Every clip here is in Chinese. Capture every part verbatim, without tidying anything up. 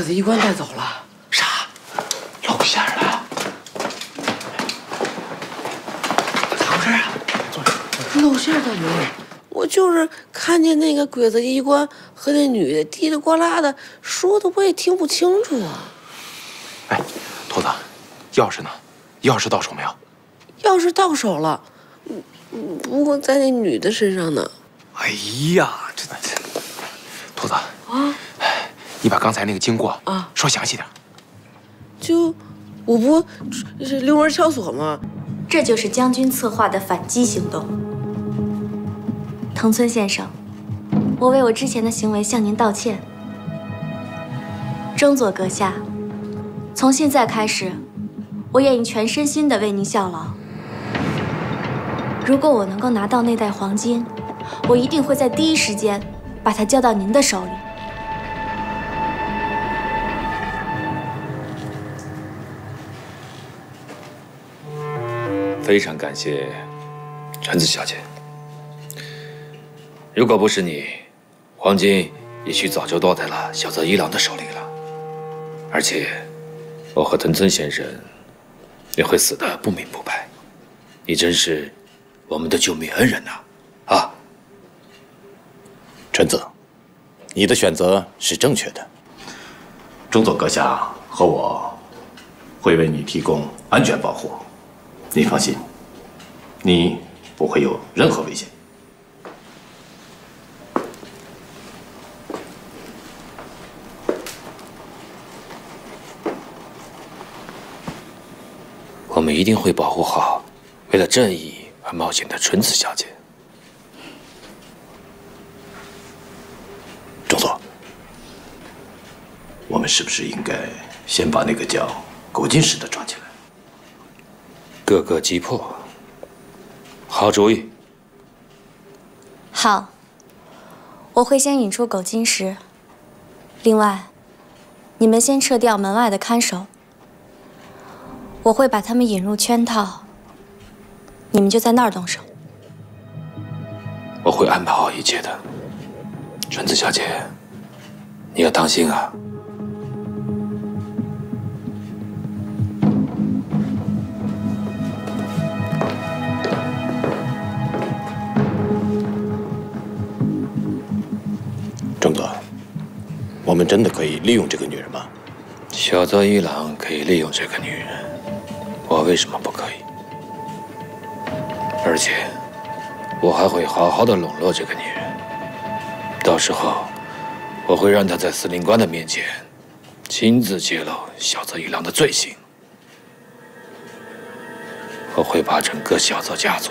鸽子医官带走了。 啥？露馅了？咋回事啊？ 露馅倒没有，我就是看见那个鬼子医官和那女的嘀里呱啦的说的，我也听不清楚啊。 哎，头子，钥匙呢？钥匙到手没有？ 钥匙到手了，不过在那女的身上呢。 哎呀，这这，头子啊，你把刚才那个经过啊说详细点。 就，我不是溜门撬锁吗？ 这就是将军策划的反击行动。藤村先生，我为我之前的行为向您道歉。中佐阁下，从现在开始，我愿意全身心地为您效劳。如果我能够拿到那袋黄金，我一定会在第一时间把它交到您的手里。 非常感谢橙子小姐。如果不是你，黄金也许早就落在了小泽一郎的手里了。而且，我和藤村先生也会死得不明不白。你真是我们的救命恩人呐！啊， 橙子，你的选择是正确的。中佐阁下和我会为你提供安全保护。你放心，你不会有任何危险。 我们一定会保护好为了正义而冒险的纯子小姐。 中佐，我们是不是应该先把那个叫狗金石的抓起来？ 各个击破，好主意。 好，我会先引出狗金石。另外，你们先撤掉门外的看守，我会把他们引入圈套，你们就在那儿动手。 我会安排好一切的，纯子小姐，你要当心啊。 中佐，我们真的可以利用这个女人吗？ 小泽一郎可以利用这个女人，我为什么不可以？而且，我还会好好的笼络这个女人。到时候，我会让她在司令官的面前亲自揭露小泽一郎的罪行。我会把整个小泽家族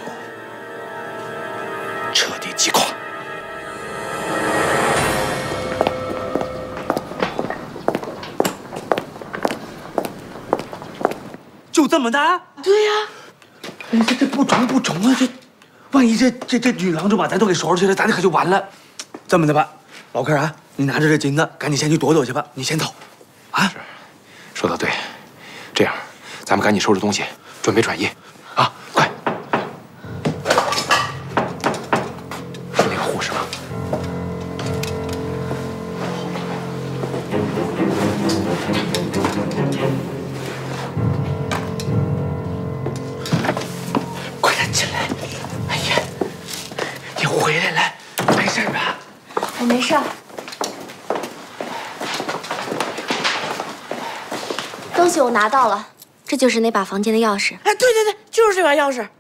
彻底击垮。 就这么大？ 对呀、 哎，这这不中不中啊！这，万一这这这女郎就把咱都给收拾去了，咱这可就完了。这么的吧，老客啊，你拿着这金子，赶紧先去躲躲去吧。你先走，啊？是，说的对。这样，咱们赶紧收拾东西，准备转移，啊，快！是那个护士吗？快点进来！哎呀，你回来了，没事吧？ 我没事儿。东西我拿到了，这就是那把房间的钥匙。 哎，对对对，就是这把钥匙。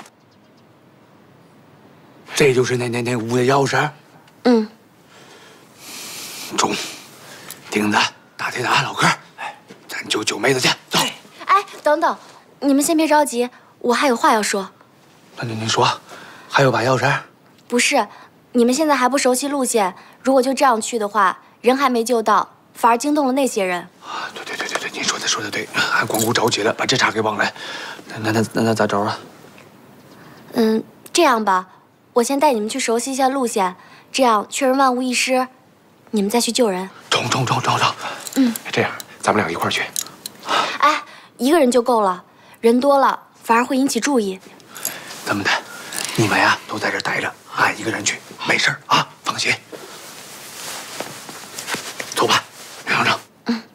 这就是那那那屋的钥匙。 嗯。 中，钉子，大铁打，老客，哎，咱救九妹子去，走。 哎，等等，你们先别着急，我还有话要说。 那您您说，还有把钥匙？ 不是，你们现在还不熟悉路线，如果就这样去的话，人还没救到，反而惊动了那些人。 啊，对对对对对，您说的说的对，还光顾着急了，把这茬给忘了。那那那那咋着啊？ 嗯，这样吧，我先带你们去熟悉一下路线，这样确认万无一失，你们再去救人。 中中中中中。 嗯， 这样咱们俩一块儿去。 哎，一个人就够了，人多了反而会引起注意。 这么的，你们呀都在这儿待着，俺一个人去，没事儿啊，放心。走吧，梁厂长。 嗯。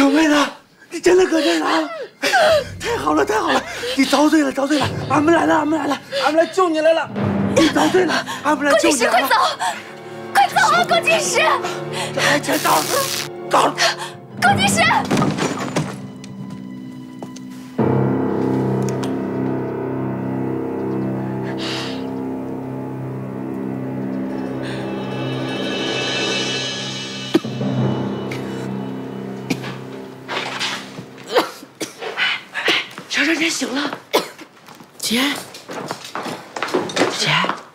小妹子，你真的搁这儿呢？太好了，太好了！你遭罪了，遭罪了！俺们来了，俺们来了，俺们来救你来了！你遭罪了，俺们来救你来了！ 快走，快走啊，郭金石！ 这还钱到了，到了！ 郭金石！ 小姐姐醒了，姐，姐，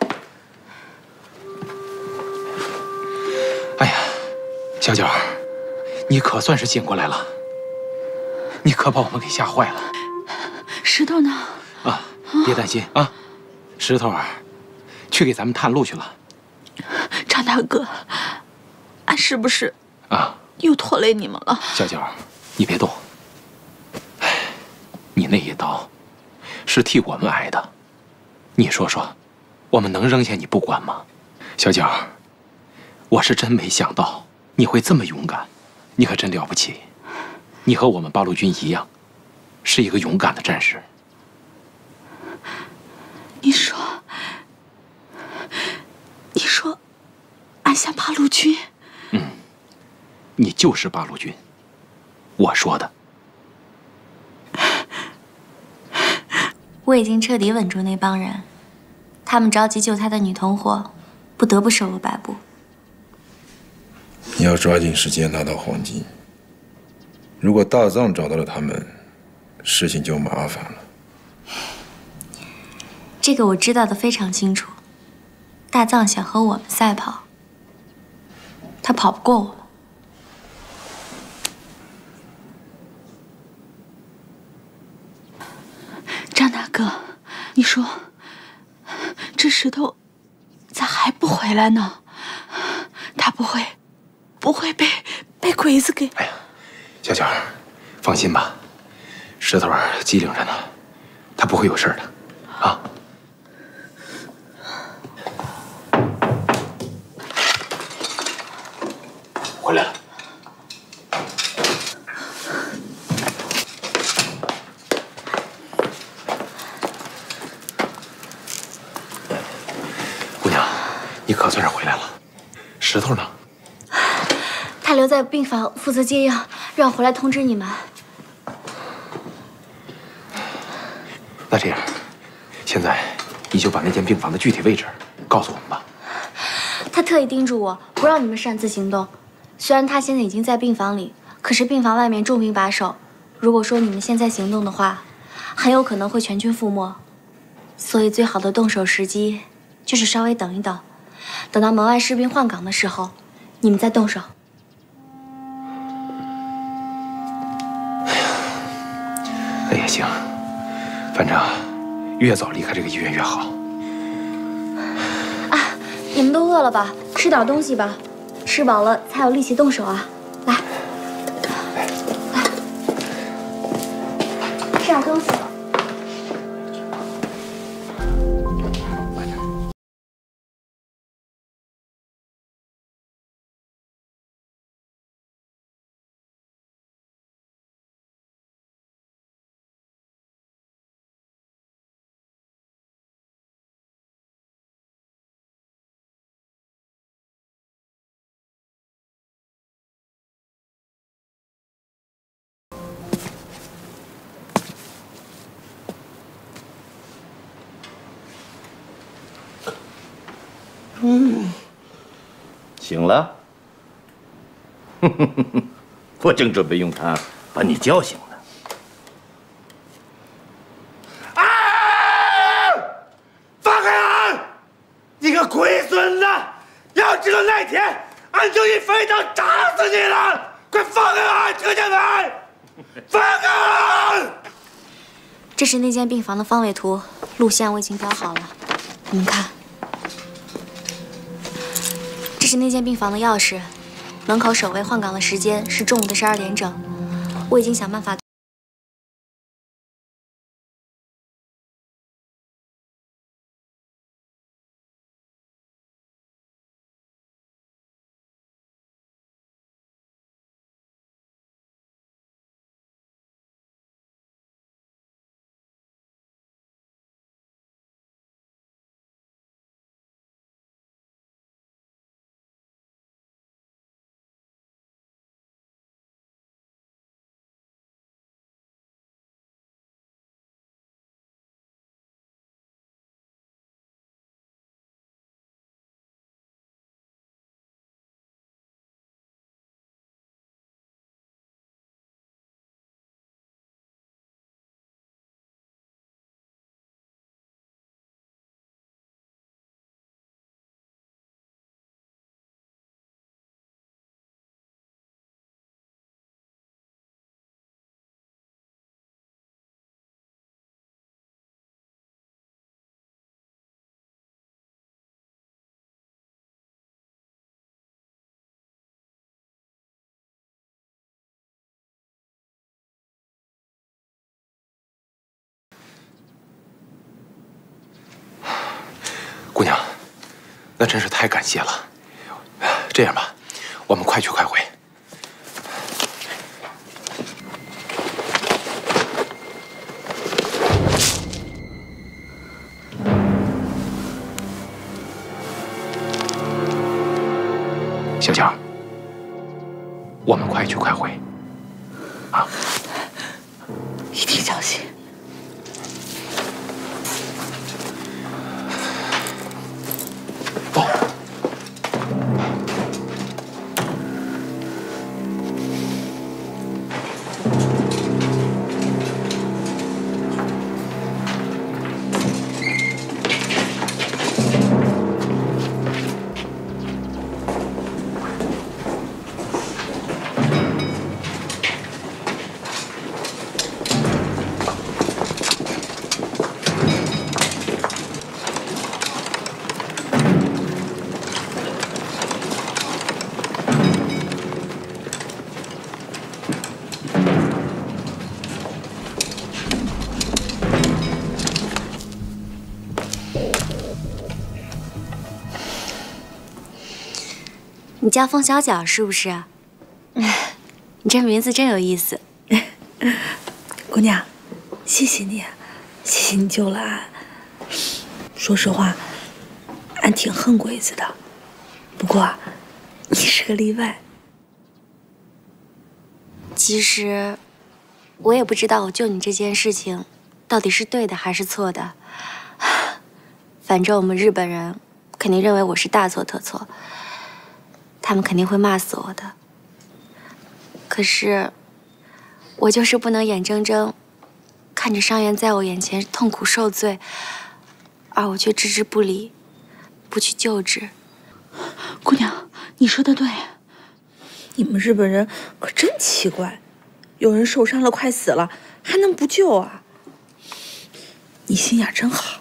哎呀，小九，你可算是醒过来了，你可把我们给吓坏了。 石头呢？ 啊，别担心啊，石头啊，去给咱们探路去了。 张大哥，俺是不是啊又拖累你们了？ 小九，你别动。哎，你那一刀是替我们挨的，你说说，我们能扔下你不管吗？小九，我是真没想到你会这么勇敢，你可真了不起。你和我们八路军一样，是一个勇敢的战士。 你说，你说，俺像八路军？ 嗯，你就是八路军，我说的。 我已经彻底稳住那帮人，他们着急救他的女同伙，不得不受了摆布。 你要抓紧时间拿到黄金。如果大藏找到了他们，事情就麻烦了。 这个我知道的非常清楚。大藏想和我们赛跑，他跑不过我们。 张大哥，你说，这石头咋还不回来呢？他不会，不会被被鬼子给…… 哎呀，小九，放心吧，石头机灵着呢，他不会有事的，啊。回来了。姑娘，你可算是回来了。石头呢？ 他留在病房负责接药，让我回来通知你们。 那这样，现在你就把那间病房的具体位置告诉我们吧。 他特意叮嘱我不让你们擅自行动。虽然他现在已经在病房里，可是病房外面重兵把守。如果说你们现在行动的话，很有可能会全军覆没。所以最好的动手时机就是稍微等一等，等到门外士兵换岗的时候，你们再动手。 那也行，反正越早离开这个医院越好。 啊，你们都饿了吧？吃点东西吧，吃饱了才有力气动手啊！来，来，吃点东西。 嗯，醒了。我正准备用它把你叫醒呢。 啊！放开俺！你个龟孙子！要知道那天俺就以飞刀扎死你了！快放开俺，听见没？放开俺！ 这是那间病房的方位图，路线我已经标好了，你们看。这是那间病房的钥匙，门口守卫换岗的时间是中午的十二点整。我已经想办法。 姑娘，那真是太感谢了。这样吧，我们快去快回。小娇，我们快去快回。啊！ 一定小心。 你叫凤小脚是不是？你这名字真有意思。 姑娘，谢谢你，谢谢你救了俺。说实话，俺挺恨鬼子的，不过你是个例外。 其实，我也不知道我救你这件事情到底是对的还是错的。反正我们日本人肯定认为我是大错特错。 他们肯定会骂死我的，可是我就是不能眼睁睁看着伤员在我眼前痛苦受罪，而我却置之不理，不去救治。 姑娘，你说的对，你们日本人可真奇怪，有人受伤了快死了，还能不救啊？你心眼真好。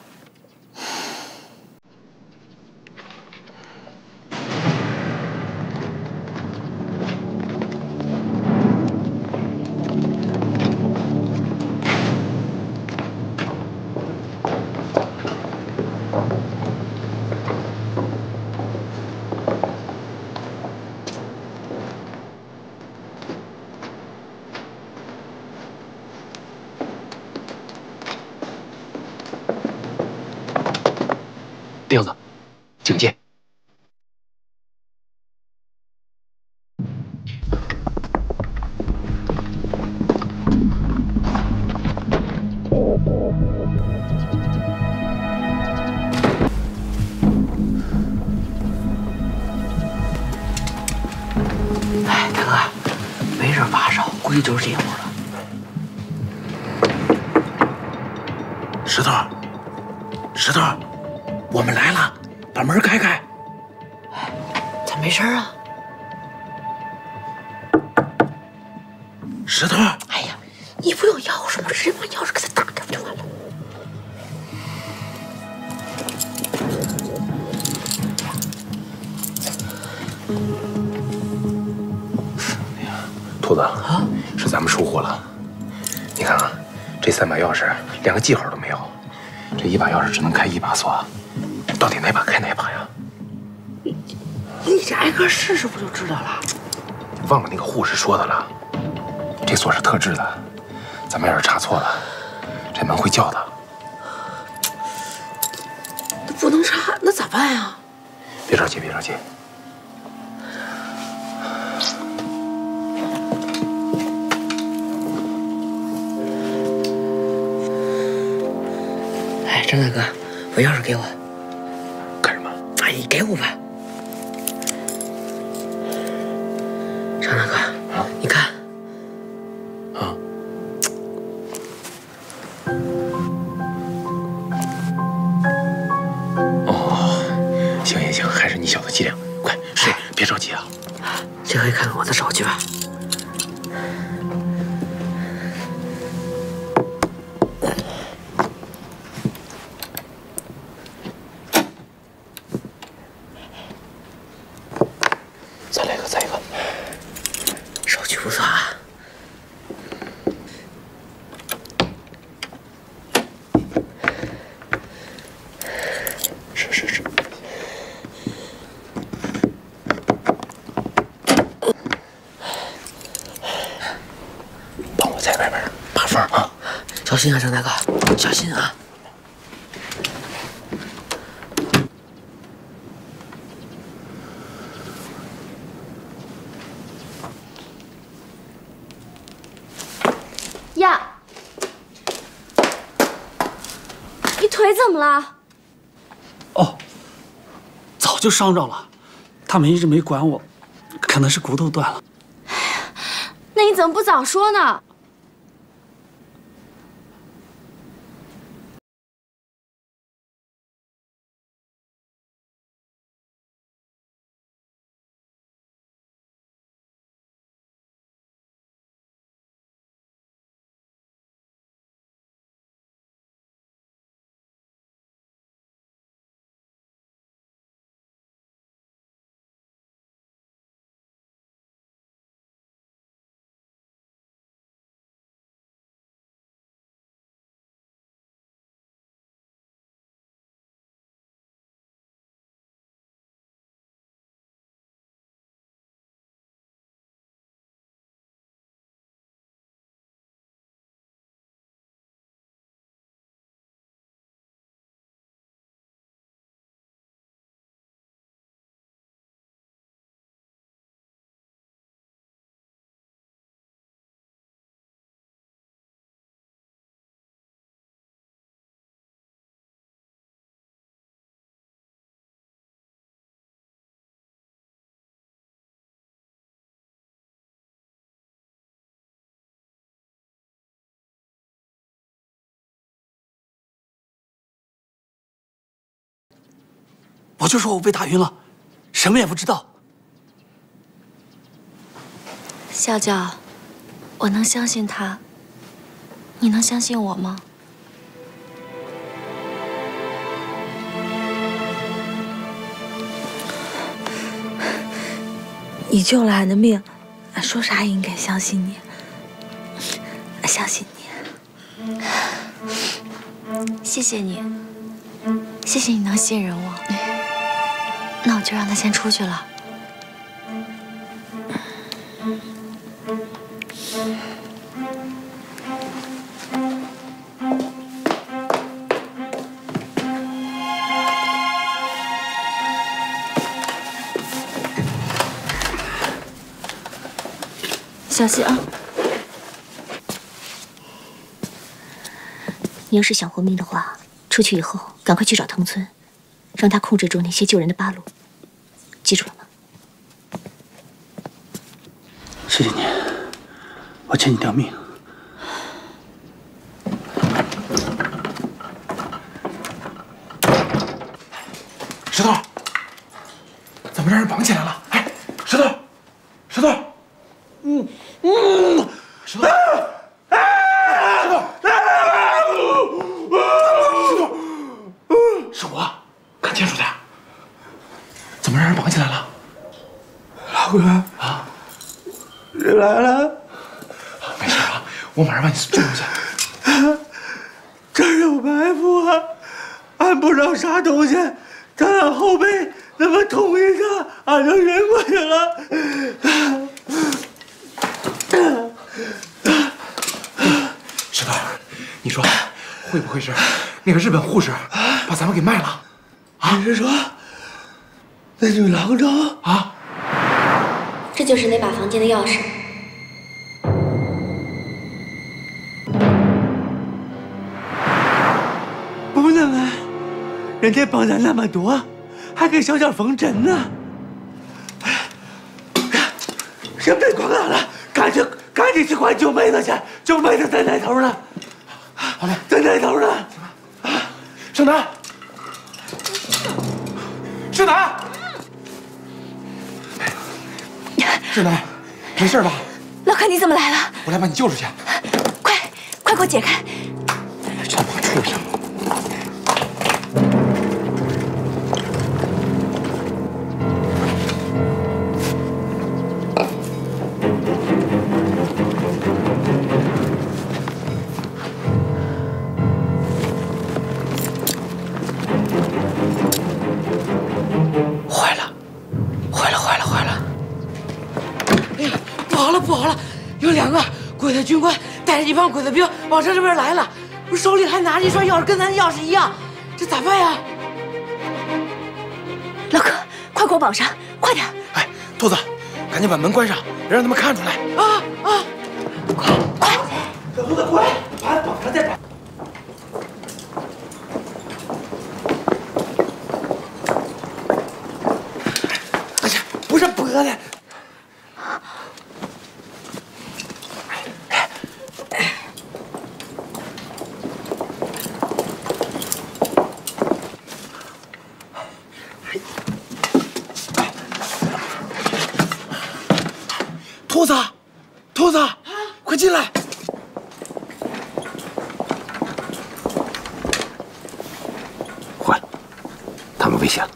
钉子，警戒！ 哎，大哥，没人把手，估计就是这屋了。石头，石头。 我们来了，把门开开。哎，咋没声啊？石头，哎呀，你不有钥匙吗？直接把钥匙给他打开不就完了？ 哎呀，兔子啊，是咱们疏忽了。你看啊，这三把钥匙连个记号都没有，这一把钥匙只能开一把锁。 到底哪把开哪把呀？ 你你这挨个试试不就知道了？ 忘了那个护士说的了，这锁是特制的，咱们要是插错了，这门会叫的。 那不能插，那咋办呀？ 别着急，别着急。 哎，张大哥，把钥匙给我。 哎，你给我吧，张大哥，啊、你看， 啊，哦，行行行，还是你小子机灵，快睡，别着急啊。 这回看看我的手去吧。不错啊， 是是是。 在外边爬缝啊！ 小心啊，张大哥，小心啊！ 呀，你腿怎么了？ 哦，早就伤着了，他们一直没管我，可能是骨头断了。 那你怎么不早说呢？ 我就说我被打晕了，什么也不知道。 笑笑，我能相信他，你能相信我吗？ 你救了俺的命，俺说啥也应该相信你，俺相信你。 谢谢你，谢谢你能信任我。那我就让他先出去了。 小心啊！你要是想活命的话，出去以后赶快去找藤村，让他控制住那些救人的八路，记住了吗？ 谢谢你，我欠你条命。 石头，怎么让人绑起来了？哎，石头，石头，嗯嗯，石头，哎，石头，石头，是我，看清楚点。怎么让人绑起来了？ 老哥啊， 人来了。 没事啊，我马上把你救出去。 这儿有埋伏啊！俺不知道啥东西，在俺后背那么捅一下，俺就晕过去了。 石头，你说会不会是那个日本护士把咱们给卖了？ 啊？你是说那女郎中啊？ 这就是那把房间的钥匙。 不能啊！人家帮咱那么多，还给小小缝针呢。先别管俺了，赶紧赶紧去管九妹子去。九妹子在哪头呢？ 好嘞， 在哪头呢？ 盛南，盛南，盛南，没事吧？ 老柯，你怎么来了？ 我来把你救出去。 快，快给我解开！ 这帮畜生！ 坏了，坏了，坏了，坏了！哎呀，不好了，不好了！有两个国家军官带着一帮鬼子兵往这这边来了，我手里还拿着一串钥匙，跟咱的钥匙一样，这咋办呀？ 老哥，快给我绑上，快点！ 哎，兔子，赶紧把门关上，别让他们看出来。 啊啊！ 快快！ 小兔子，过来，把它绑上再绑。哎呀，不是脖子。 兔子，兔子，快进来！ 坏了，他们危险了！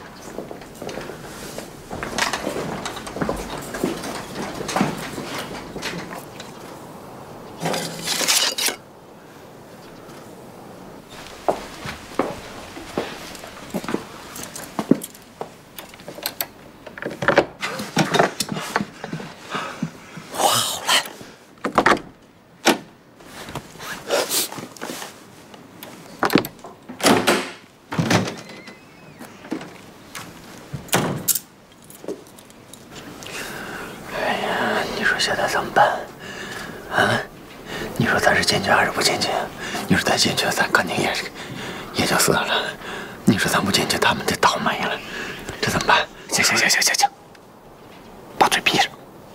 现在怎么办？啊？你说咱是进去还是不进去？你说再进去，咱肯定也是也就死了。你说咱不进去，他们就倒霉了。这怎么办？行行行行行行，把嘴闭上。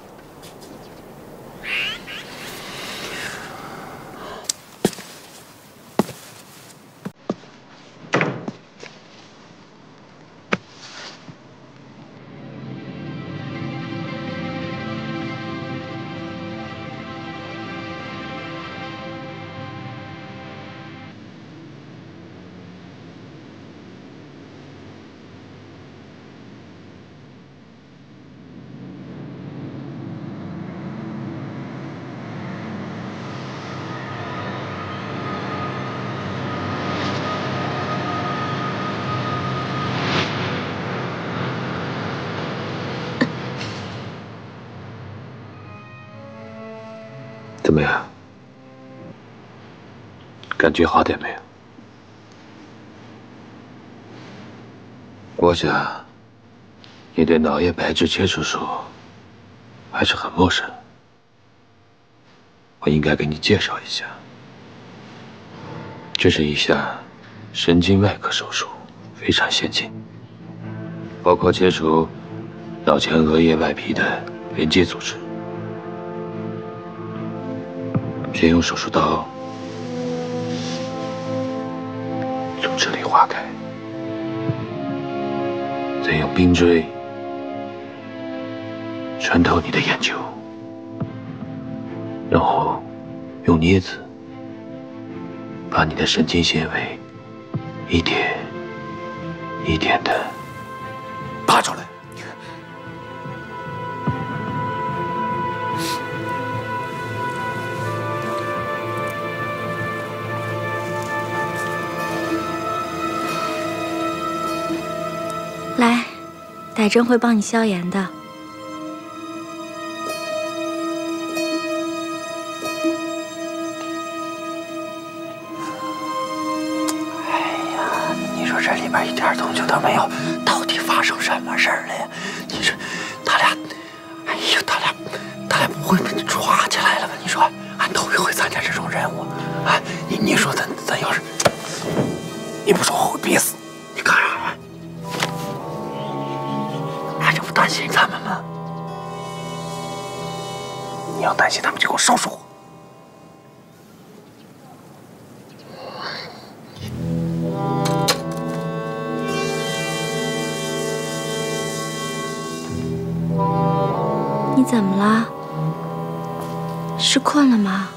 怎么样？感觉好点没有？我想，你对脑叶白质切除术还是很陌生。我应该给你介绍一下，这是一项神经外科手术，非常先进，包括切除脑前额叶外皮的连接组织。 先用手术刀从这里划开，再用冰锥穿透你的眼球，然后用镊子把你的神经纤维一点一点的拔出来。 来，打针会帮你消炎的。 哎呀，你说这里边一点动静都没有，到底发生什么事儿了呀？你说他俩，哎呦，他俩，他俩不会被抓起来了吧？你说，俺头一回参加这种任务，哎，你你说咱咱要是，你不说我会憋死。 你干啥呀？俺这不担心他们吗？你要担心他们，就给我收拾我！ 你怎么了？是困了吗？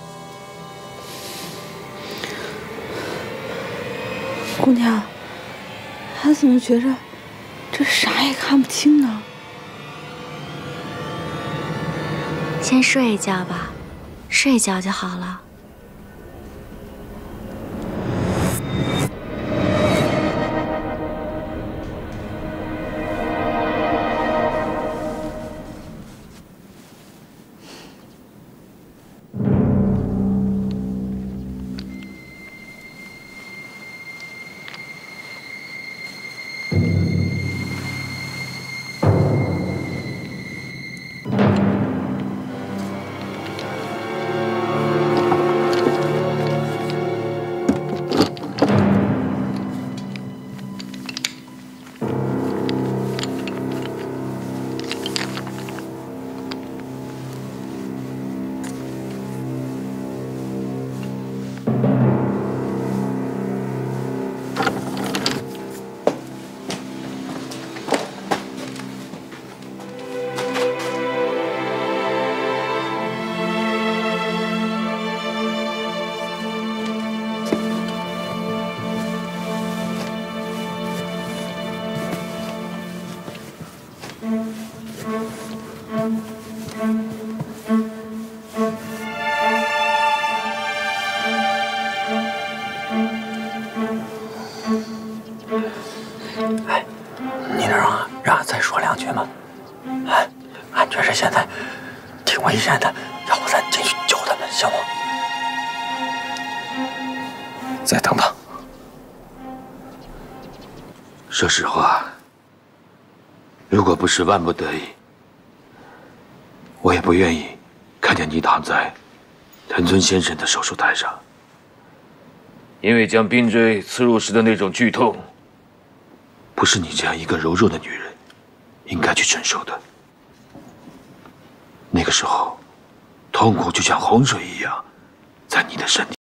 姑娘。 俺怎么觉着这啥也看不清呢？ 先睡一觉吧，睡一觉就好了。 再等等。 说实话，如果不是万不得已，我也不愿意看见你躺在藤村先生的手术台上，因为将冰锥刺入时的那种剧痛，不是你这样一个柔弱的女人应该去承受的。那个时候，痛苦就像洪水一样，在你的身体。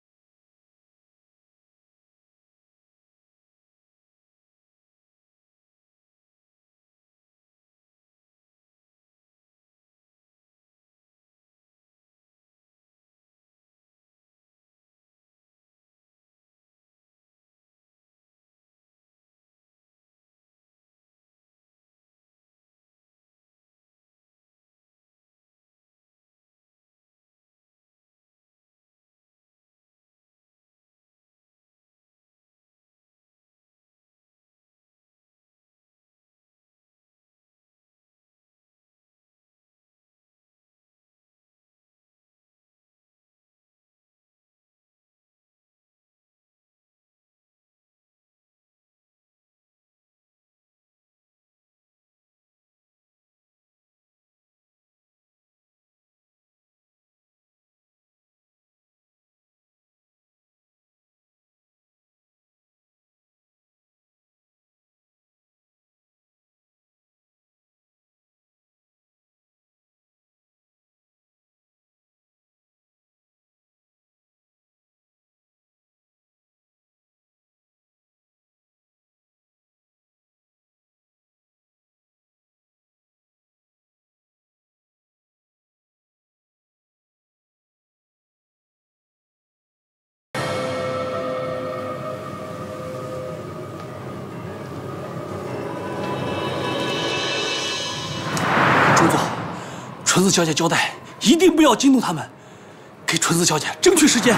纯子小姐交代，一定不要惊动他们，给纯子小姐争取时间。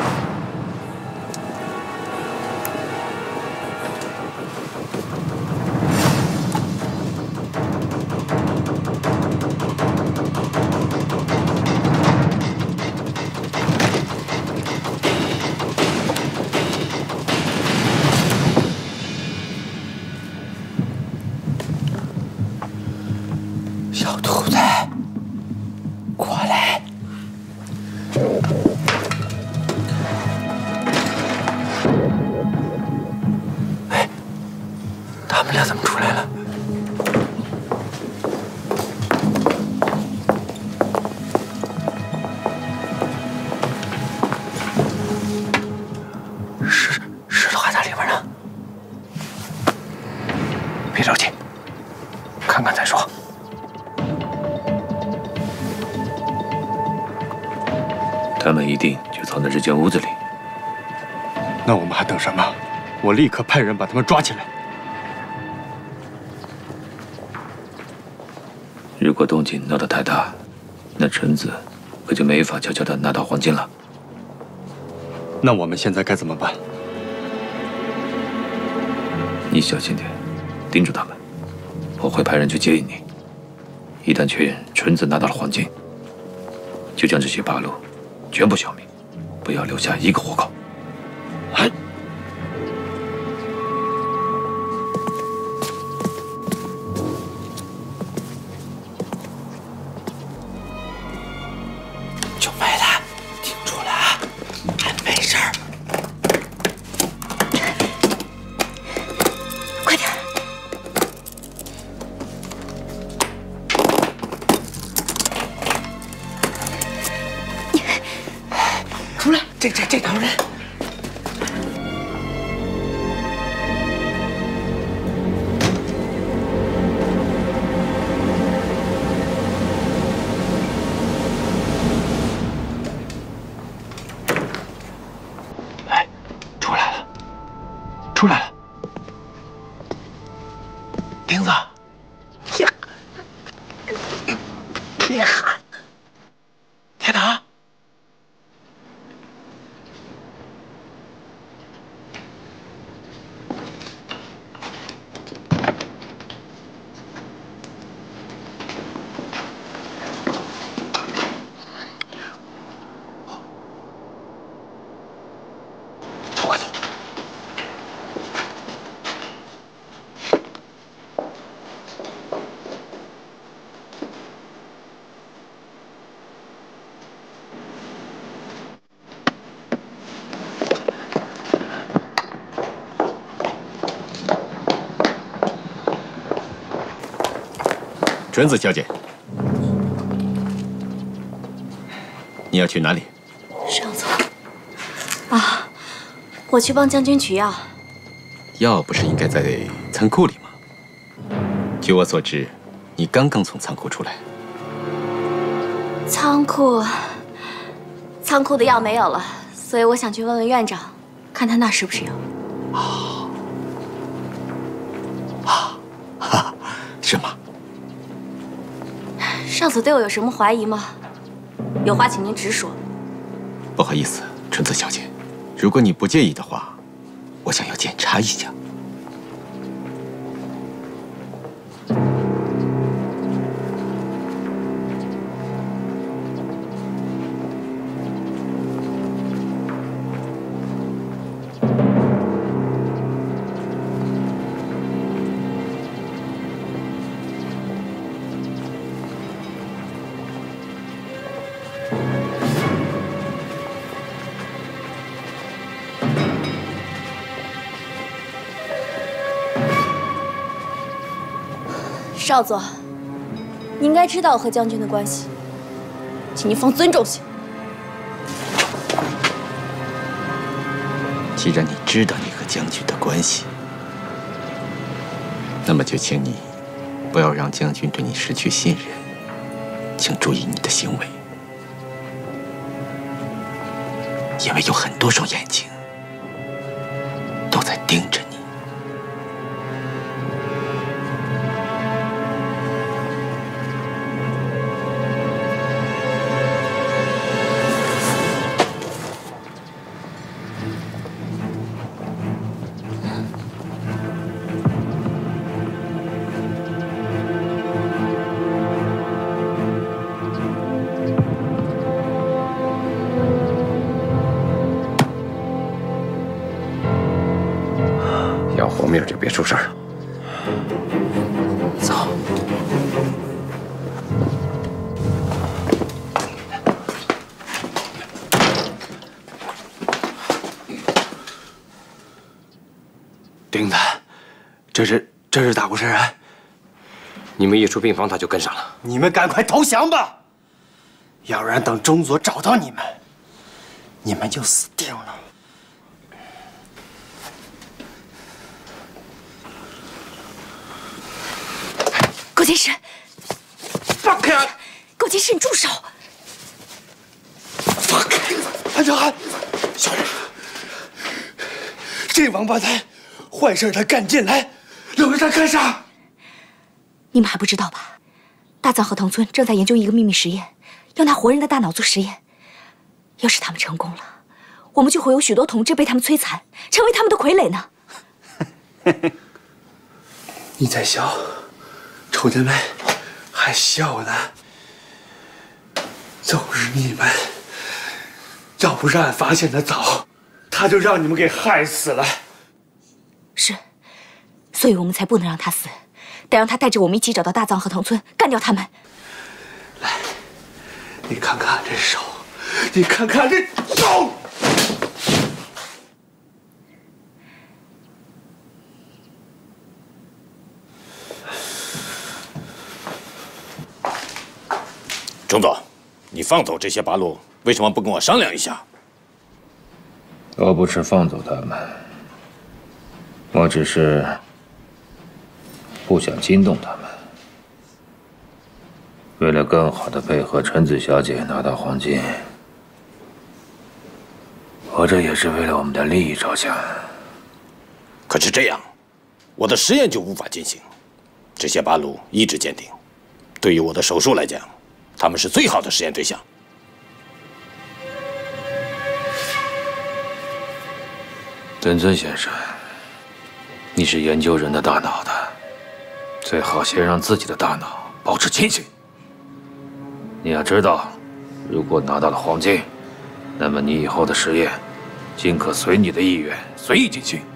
小兔子。 过来！哎，他们俩怎么出来了？石石头还在里边呢。别着急，看看再说。 他们一定就藏在这间屋子里。 那我们还等什么？我立刻派人把他们抓起来。 如果动静闹得太大，那纯子可就没法悄悄地拿到黄金了。 那我们现在该怎么办？ 你小心点，盯住他们。我会派人去接应你。一旦确认纯子拿到了黄金，就将这些八路 全部消灭，不要留下一个活口。哎， 九妹子，挺住了啊，俺没事儿。 快点！ 出来，这这这头人。哎，出来了，出来了。钉子，呀，别喊，天堂。 纯子小姐，你要去哪里？ 少佐。啊，我去帮将军取药。 药不是应该在仓库里吗？据我所知，你刚刚从仓库出来。 仓库，仓库的药没有了，所以我想去问问院长，看他那是不是有。 啊啊哈，是吗？ 少佐对我有什么怀疑吗？有话请您直说。 不好意思，纯子小姐，如果你不介意的话，我想要检查一下。 少佐，你应该知道我和将军的关系，请您放尊重些。 既然你知道你和将军的关系，那么就请你不要让将军对你失去信任，请注意你的行为，因为有很多双眼睛都在盯着你。 要活命就别出事儿。 走。 丁子，这是这是咋回事啊？ 你们一出病房，他就跟上了。 你们赶快投降吧，要不然等中佐找到你们，你们就死定了。 顾金石， 放开！ 顾金石，你住手！ 放开！安小涵，小人，这王八蛋，坏事他干进来，留着他干啥？ 你们还不知道吧？大藏和藤村正在研究一个秘密实验，要拿活人的大脑做实验。要是他们成功了，我们就会有许多同志被他们摧残，成为他们的傀儡呢。 你在笑，臭姐妹还笑呢。就是你们，要不是俺发现的早，他就让你们给害死了。 是，所以我们才不能让他死，得让他带着我们一起找到大藏和藤村，干掉他们。 来，你看看这手，你看看这手。 中佐，你放走这些八路，为什么不跟我商量一下？ 我不是放走他们，我只是不想惊动他们。为了更好的配合纯子小姐拿到黄金，我这也是为了我们的利益着想。 可是这样，我的实验就无法进行。这些八路意志坚定，对于我的手术来讲，他们是最好的实验对象。 藤村先生，你是研究人的大脑的，最好先让自己的大脑保持清醒。你要知道，如果拿到了黄金，那么你以后的实验，尽可随你的意愿随意进行。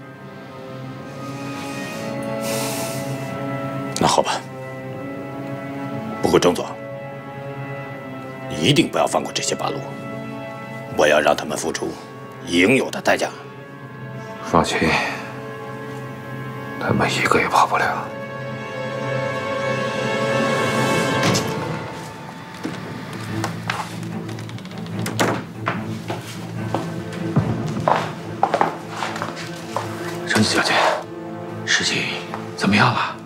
那好吧。不过中佐，你一定不要放过这些八路，我要让他们付出应有的代价。 放心，他们一个也跑不了。 纯子小姐，事情怎么样了？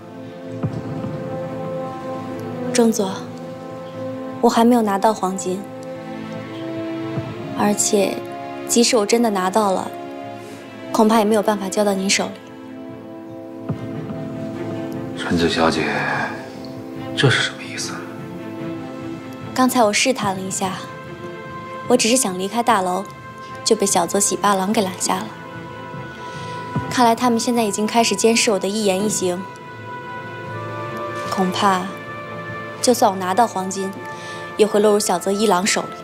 郑佐，我还没有拿到黄金，而且，即使我真的拿到了，恐怕也没有办法交到您手里。 纯子小姐，这是什么意思？ 刚才我试探了一下，我只是想离开大楼，就被小泽喜八郎给拦下了。看来他们现在已经开始监视我的一言一行，恐怕，就算我拿到黄金，也会落入小泽一郎手里。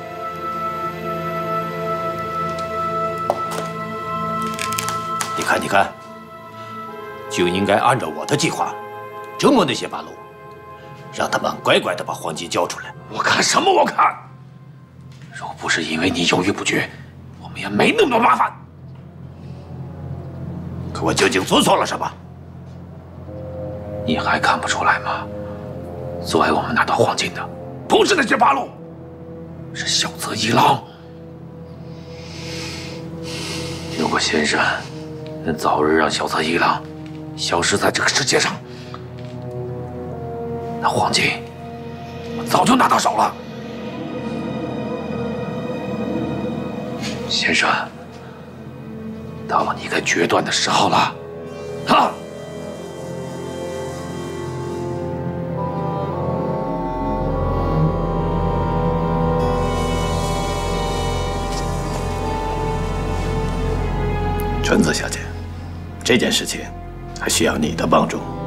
你看，你看，就应该按照我的计划，折磨那些八路，让他们乖乖的把黄金交出来。 我看什么？我看！若不是因为你犹豫不决，我们也没那么多麻烦。 可我究竟做错了什么？ 你还看不出来吗？阻碍我们拿到黄金的，不是那些八路，是小泽一郎。如果先生能早日让小泽一郎消失在这个世界上，那黄金我早就拿到手了。先生，到了你该决断的时候了，啊！ 纯子小姐，这件事情还需要你的帮助。